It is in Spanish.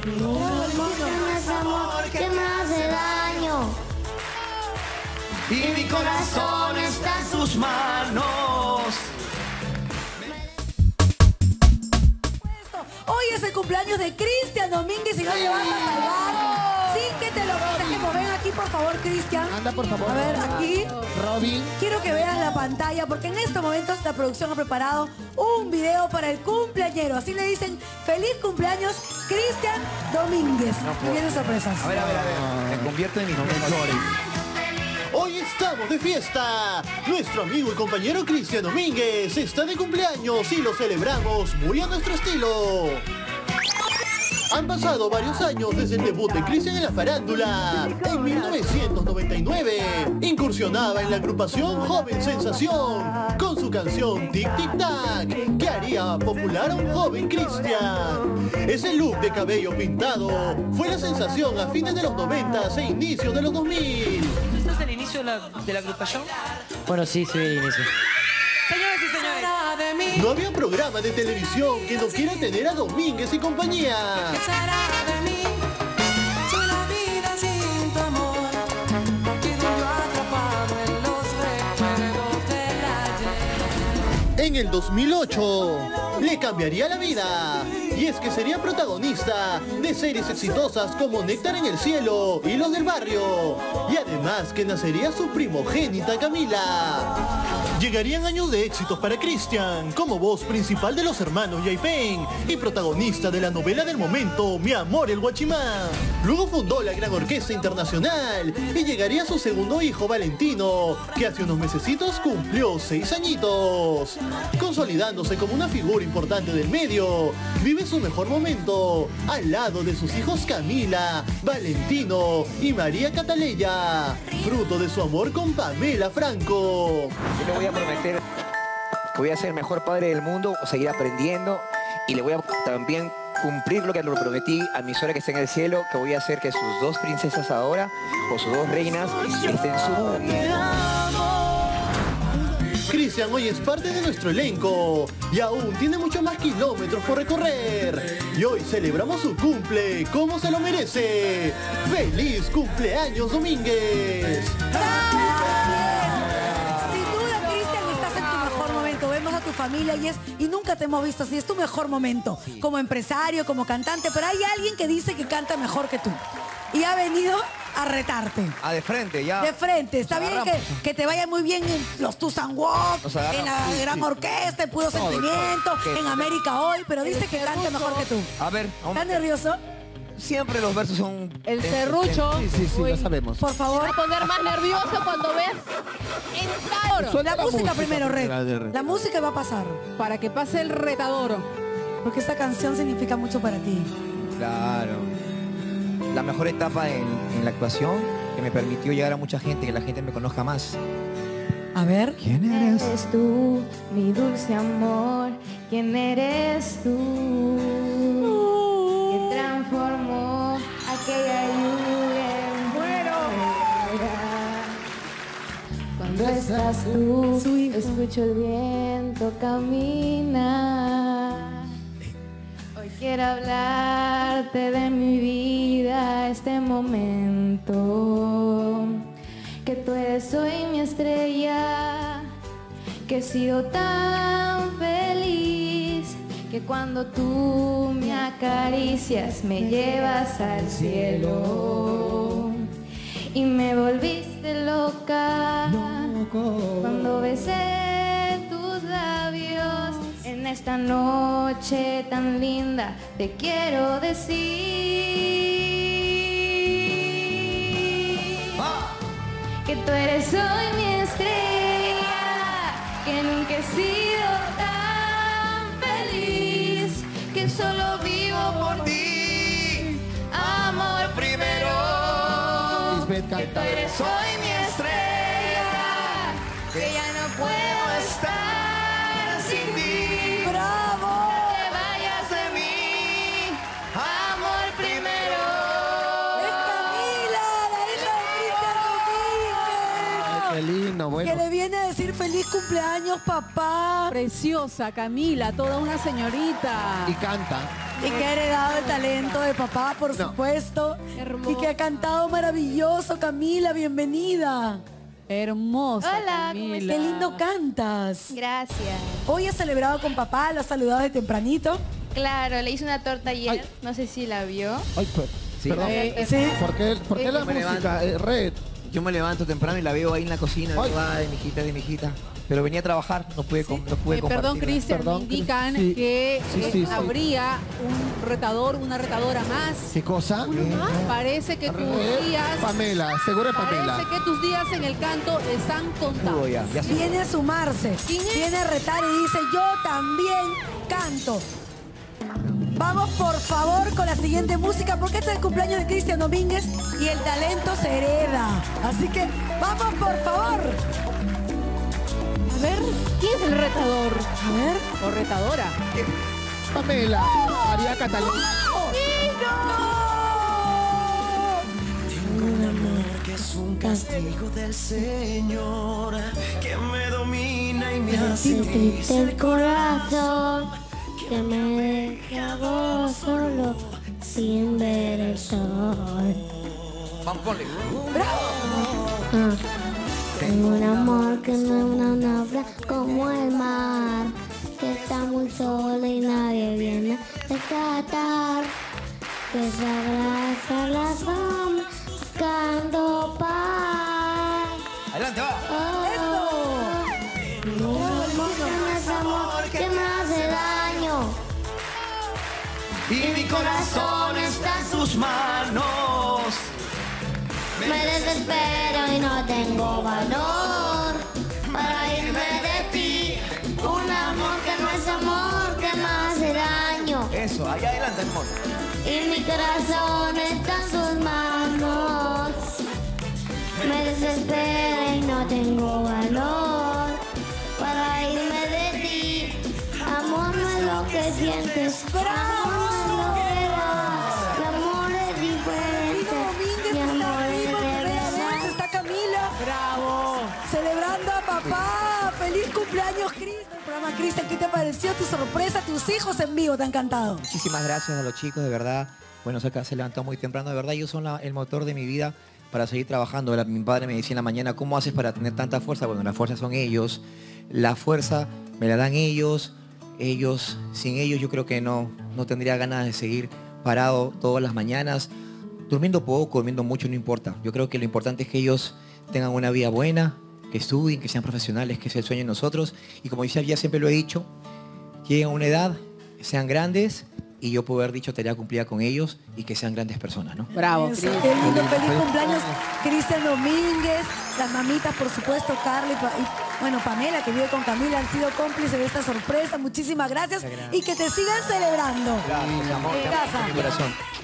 No es amor que me hace daño. Y mi corazón está en sus manos. Hoy es el cumpleaños de Cristian Domínguez y no te vas a salvar sin que te lo festejemos. Ven aquí, por favor, Cristian. Anda, por favor. A ver, aquí. Robin. Quiero que veas la pantalla porque en estos momentos la producción ha preparado un video para el cumpleañero. Así le dicen, feliz cumpleaños, Cristian Domínguez. Y vienen sorpresas. A ver. Me convierto en mis mejores. Hoy estamos de fiesta. Nuestro amigo y compañero Cristian Domínguez está de cumpleaños y lo celebramos muy a nuestro estilo. Han pasado varios años desde el debut de Cristian en la farándula. En 1999 incursionaba en la agrupación Joven Sensación con su canción Tic Tic Tac, que haría popular a un joven Cristian. Ese look de cabello pintado fue la sensación a fines de los 90 e inicios de los 2000. ¿Este es el inicio de la agrupación? Bueno, sí, el inicio. Señores y señores. No había programa de televisión que no quiera tener a Domínguez y compañía. En el 2008 le cambiaría la vida. Y es que sería protagonista de series exitosas como Néctar en el Cielo y Los del Barrio. Y además que nacería su primogénita Camila. Llegarían años de éxitos para Cristian, como voz principal de los hermanos Yaipen y protagonista de la novela del momento, Mi Amor el Guachimán. Luego fundó la Gran Orquesta Internacional y llegaría su segundo hijo, Valentino, que hace unos mesecitos cumplió 6 añitos. Consolidándose como una figura importante del medio, vive su mejor momento al lado de sus hijos Camila, Valentino y María Cataleya, fruto de su amor con Pamela Franco. Yo le voy a prometer que voy a ser el mejor padre del mundo, seguir aprendiendo y le voy a también cumplir lo que le prometí a mi suegra que está en el cielo, que voy a hacer que sus 2 princesas ahora, o sus 2 reinas, estén su vida. Cristian hoy es parte de nuestro elenco y aún tiene muchos más kilómetros por recorrer. Y hoy celebramos su cumple como se lo merece. ¡Feliz cumpleaños, Domínguez! Vemos a tu familia y nunca te hemos visto así, es tu mejor momento, como empresario, como cantante, pero hay alguien que dice que canta mejor que tú y ha venido a retarte. Ah, de frente, ya. De frente, está bien que te vaya muy bien en los Tusan Walk, en la Gran Orquesta, en Puro Sentimiento, en América Hoy, pero dice que canta mejor que tú. A ver, ¿Estás nervioso? siempre los versos son... El serrucho. Sí, lo sabemos. Por favor. Te va a poner más nervioso cuando veas entrar. La música primero, Red. La música va a pasar. Para que pase el retador. Porque esta canción significa mucho para ti. Claro. La mejor etapa en la actuación que me permitió llegar a mucha gente, que la gente me conozca más. A ver. ¿Quién eres? Eres tú, mi dulce amor. ¿Quién eres tú? Que transformó aquella lluvia en primavera. Cuando estás tú, escucho el viento caminar. Hoy quiero hablarte de mi vida, este momento. Que tú eres hoy mi estrella, que he sido tan feliz, que cuando tú me acaricias me llevas al cielo. Y me volviste loca cuando besé tus labios. En esta noche tan linda te quiero decir que tú eres hoy mi estrella, que nunca he sido tan feliz, que solo vivo por ti, amor primero. Que tú eres hoy mi estrella, que ya no puedo estar sin ti. ¡Bravo! No te vayas de mí, amor primero. ¡Es Camila, la hija de Cristian Domínguez! Qué lindo, bueno. Que le viene a decir feliz cumpleaños, papá. Preciosa, Camila, toda una señorita. Y canta. Y que ha heredado el talento de papá, por supuesto. Hermoso. Y que ha cantado maravilloso. Camila, bienvenida. Hermosa. Hola, Camila. Qué lindo cantas. Gracias. Hoy has celebrado con papá, lo has saludado de tempranito. Claro, le hice una torta ayer. No sé si la vio. Ay, Sí. Perdón. Sí. ¿Por qué la me música, Red? Yo me levanto temprano y la veo ahí en la cocina. Ay. Digo, ay, de mi hijita. Pero venía a trabajar, no pude Perdón, compartirla. Cristian, me Perdón, indican sí. que Sí. habría un retador, una retadora más. ¿Qué cosa? Parece que tus Red, días... Pamela, seguro es Parece Pamela. que tus días en el canto están contados. Ya sé. Viene a sumarse. Viene a retar y dice, yo también canto. Vamos por favor con la siguiente música porque este es el cumpleaños de Cristian Domínguez y el talento se hereda. Así que vamos por favor. A ver, ¿quién es el retador? A ver. ¿O retadora? Pamela, María Catalina. Un amor que es un castigo del Señor que me domina y me hace Triste el corazón que me deja vos solo sin ver el sol. Vamos, ponle. Tengo un amor que no es una obra como el mar, que está muy solo y nadie viene a rescatar, que se abraza la sombra buscando paz. Adelante, va. Un amor que no es amor, que me hace daño. Y mi corazón está en sus manos. Me desespero y no tengo valor para irme de ti. Un amor que no es amor, que me hace daño. Eso, ahí adelante, amor. Y mi corazón está en sus manos. Me desespero y no tengo valor para irme de ti. Amor no es lo que sientes, amor no es lo que das. El amor es diferente. Mi amor es de verdad. Está Camila. ¡Bravo! Celebrando a papá. ¡Feliz cumpleaños, Cristian! El programa Cristian, ¿qué te pareció tu sorpresa? Tus hijos en vivo te han cantado. Muchísimas gracias a los chicos, de verdad. Bueno, se levantó muy temprano, de verdad. Ellos son el motor de mi vida para seguir trabajando. Mi padre me decía en la mañana, ¿cómo haces para tener tanta fuerza? Bueno, la fuerza son ellos. La fuerza me la dan ellos. Sin ellos yo creo que no tendría ganas de seguir parado todas las mañanas. Durmiendo poco, durmiendo mucho, no importa. Yo creo que lo importante es que ellos tengan una vida buena, que estudien, que sean profesionales, que es el sueño de nosotros. Y como ya siempre lo he dicho, lleguen a una edad, sean grandes y yo puedo haber dicho tarea cumplida con ellos y que sean grandes personas, ¿no? Bravo, Eso, Cristian. qué lindo, feliz cumpleaños, Cristian Domínguez, las mamitas, por supuesto, Carla y bueno, Pamela, que vive con Camila, han sido cómplices de esta sorpresa. Muchísimas gracias y que te sigan celebrando. Gracias, amor. En casa. Mi corazón.